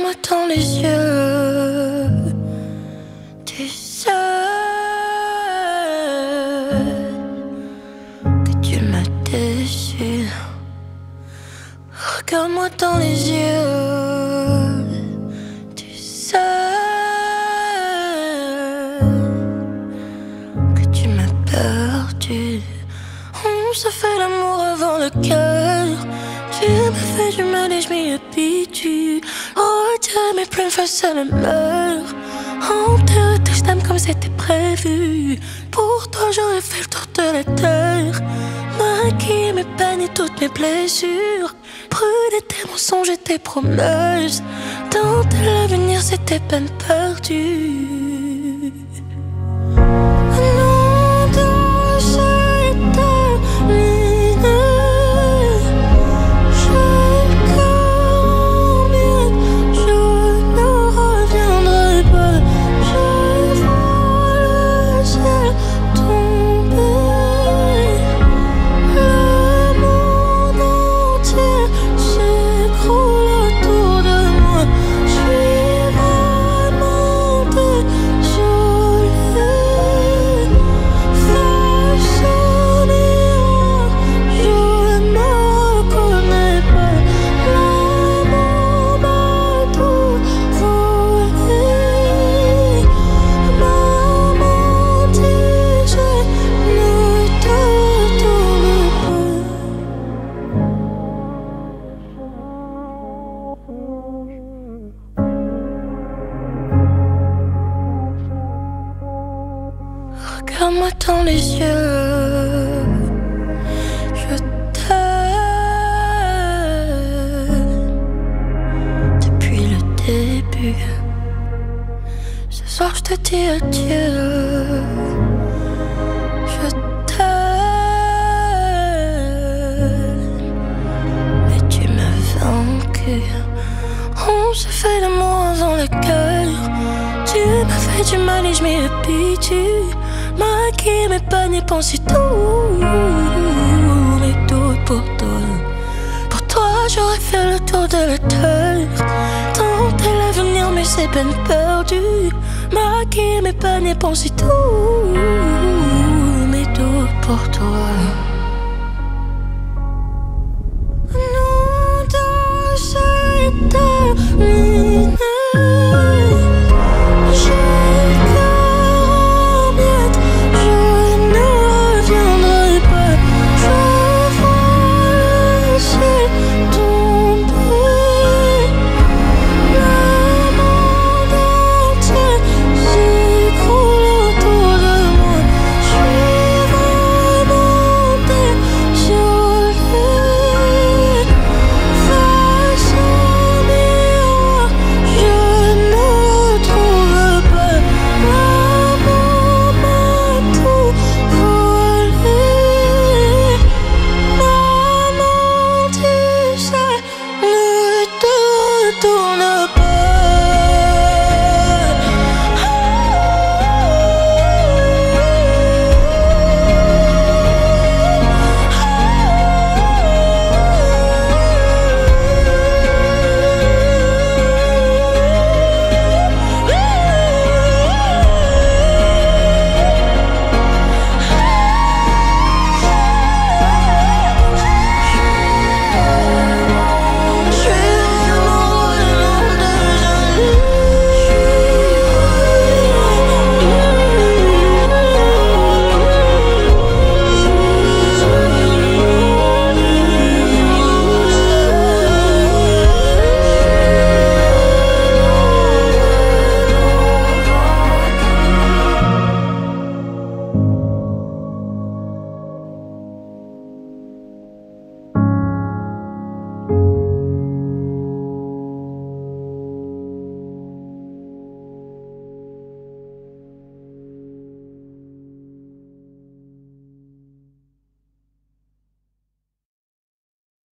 Regarde-moi dans les yeux. Tu sais que tu m'as déçu. Regarde-moi dans les yeux. Tu sais que tu m'as perdu. On se fait l'amour avant le cœur. Tu m'as fait du mal et je m'y habitue. Oh Dieu, mes plumes face à la mer. Enterre tes stamps comme c'était prévu. Pour toi j'aurais fait le tour de la terre. Maquiller mes peines et toutes mes blessures. Brûler tes mensonges et tes promesses. Tenter l'avenir c'était peine perdue. Non, dans cette ligne, j'ai le cœur en miettes. Je ne reviendrai pas. Je vois le ciel tomber. Le monde entier s'écroule autour de moi. Je suis vraiment désolée. Face au miroir, je ne me reconnais pas. L'amour m'a tout volé. Maman dit que je ne te retourne pas. Regarde-moi dans les yeux. Je t'aime depuis le début. Ce soir je te dis adieu. Je t'aime, mais tu m'as vaincu. On se fait l'amour avant le cœur. Tu m'as fait du mal et je m'y habitue. Maquiller mes peines et penser tout. Mais tout pour toi. Pour toi j'aurais fait le tour de la terre. Tenter l'avenir mais c'est peine perdue. Maquiller mes peines et penser tout.